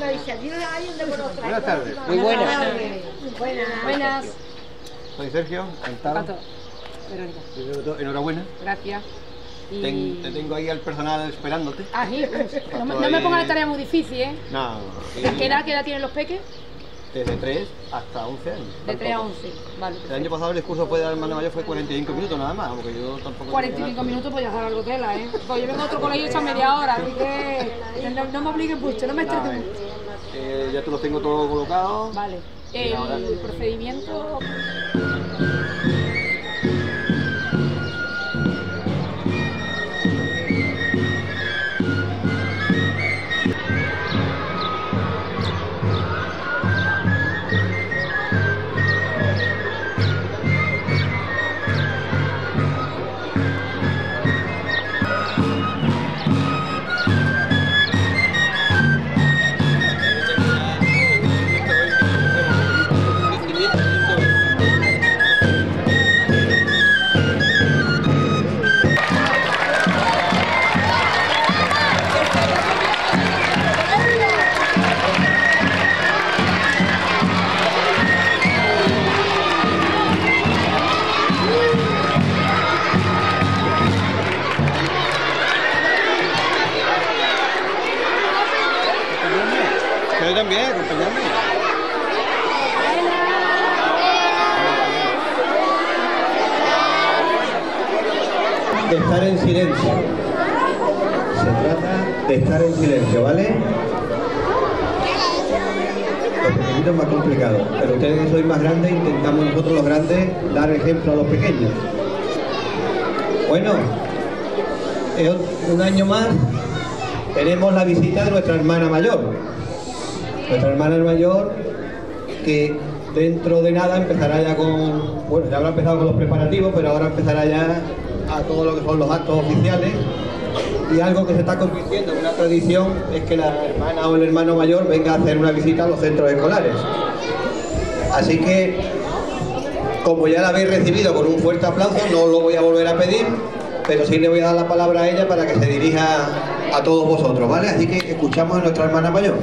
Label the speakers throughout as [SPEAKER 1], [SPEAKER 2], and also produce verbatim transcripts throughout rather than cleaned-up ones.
[SPEAKER 1] Buenas tardes.
[SPEAKER 2] Muy buenas.
[SPEAKER 3] Buenas.
[SPEAKER 2] Buenas.
[SPEAKER 1] Soy Sergio, encantado.
[SPEAKER 2] Pato. Verónica.
[SPEAKER 1] Enhorabuena.
[SPEAKER 2] Gracias. Y...
[SPEAKER 1] Ten, te tengo ahí al personal esperándote.
[SPEAKER 2] Ah, sí. No, me- no me ponga la tarea muy difícil, ¿eh?
[SPEAKER 1] No.
[SPEAKER 2] ¿De qué edad, qué edad tienen los peques?
[SPEAKER 1] Desde tres hasta once años.
[SPEAKER 2] De tres a once. Vale.
[SPEAKER 1] El año pasado el discurso fue de la hermana mayor fue cuarenta y cinco minutos nada más, porque yo tampoco...
[SPEAKER 2] cuarenta y cinco minutos pues ya sabe algo tela, ¿eh? Pues yo vengo a otro colegio hecho a media hora, así que no, no me obliguen mucho, no me estresen
[SPEAKER 1] Nada,
[SPEAKER 2] mucho.
[SPEAKER 1] eh, ya te los tengo todos colocados.
[SPEAKER 2] Vale. El procedimiento...
[SPEAKER 1] Yo también, acompañarme. De estar en silencio. Se trata de estar en silencio, ¿vale? Los pequeñitos es más complicado, pero ustedes que sois más grandes, intentamos nosotros los grandes dar ejemplo a los pequeños. Bueno, es un año más tenemos la visita de nuestra hermana mayor. Nuestra hermana mayor, que dentro de nada empezará ya con... Bueno, ya habrá empezado con los preparativos, pero ahora empezará ya a todo lo que son los actos oficiales. Y algo que se está convirtiendo en una tradición es que la hermana o el hermano mayor venga a hacer una visita a los centros escolares. Así que, como ya la habéis recibido con un fuerte aplauso, no lo voy a volver a pedir, pero sí le voy a dar la palabra a ella para que se dirija a todos vosotros, ¿vale? Así que escuchamos a nuestra hermana mayor.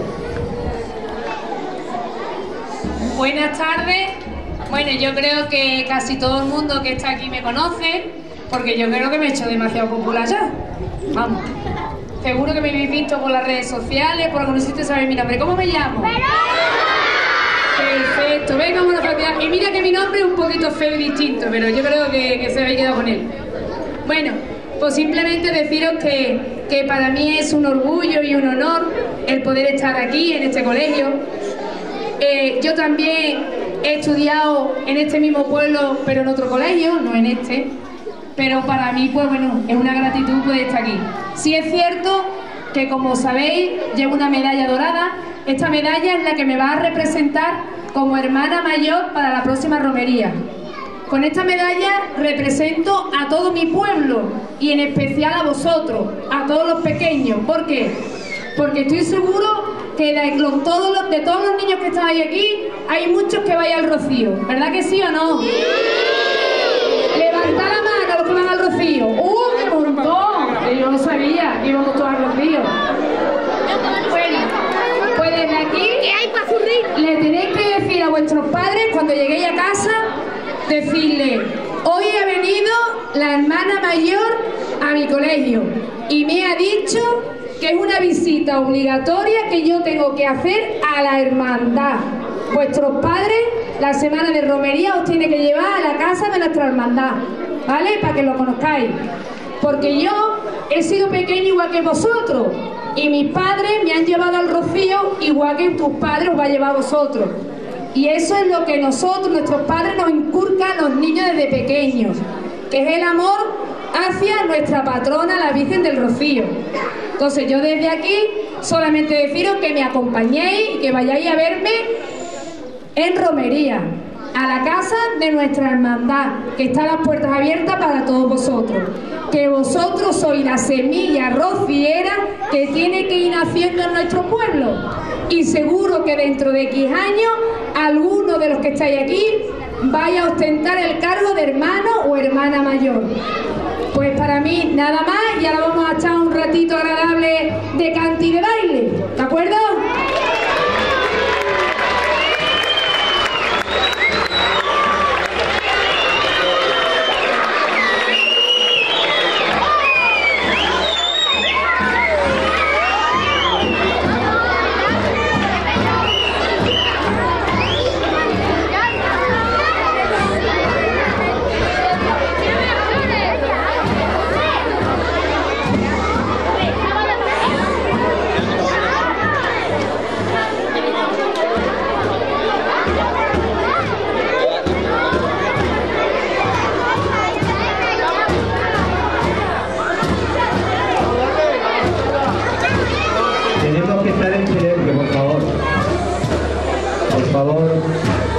[SPEAKER 4] Buenas tardes. Bueno, yo creo que casi todo el mundo que está aquí me conoce, porque yo creo que me he hecho demasiado popular ya. Vamos. Seguro que me habéis visto por las redes sociales, por algún sitio sabéis mi nombre. ¿Cómo me llamo? Perfecto. Venga, vamos a practicar. Y mira que mi nombre es un poquito feo y distinto, pero yo creo que, que se habéis quedado con él. Bueno, pues simplemente deciros que, que para mí es un orgullo y un honor el poder estar aquí en este colegio. Eh, yo también he estudiado en este mismo pueblo, pero en otro colegio, no en este. Pero para mí, pues bueno, es una gratitud poder estar aquí. Sí es cierto que, como sabéis, llevo una medalla dorada. Esta medalla es la que me va a representar como hermana mayor para la próxima romería. Con esta medalla represento a todo mi pueblo y en especial a vosotros, a todos los pequeños. ¿Por qué? Porque estoy seguro que de, los, todos los, de todos los niños que estáis aquí, hay muchos que vayan al Rocío. ¿Verdad que sí o no? ¡Sí! Levantad la mano los que van al Rocío. ¡Uh, qué montón! Yo no sabía que íbamos todos al Rocío. Bueno, pues desde aquí le tenéis que decir a vuestros padres cuando lleguéis a casa, decirle: hoy ha venido la hermana mayor a mi colegio y me ha dicho que es una visita obligatoria que yo tengo que hacer a la hermandad. Vuestros padres, la semana de romería, os tiene que llevar a la casa de nuestra hermandad, ¿vale? Para que lo conozcáis. Porque yo he sido pequeño igual que vosotros y mis padres me han llevado al Rocío igual que tus padres os va a llevar a vosotros. Y eso es lo que nosotros, nuestros padres, nos inculcan a los niños desde pequeños, que es el amor hacia nuestra patrona, la Virgen del Rocío. Entonces yo desde aquí solamente deciros que me acompañéis y que vayáis a verme en romería, a la casa de nuestra hermandad, que está a las puertas abiertas para todos vosotros. Que vosotros sois la semilla rociera que tiene que ir naciendo en nuestro pueblo. Y seguro que dentro de X años, alguno de los que estáis aquí vaya a ostentar el cargo de hermano o hermana mayor. Pues para mí nada más, y ahora vamos a echar un ratito agradable de cante y de baile, ¿de acuerdo?
[SPEAKER 1] favor.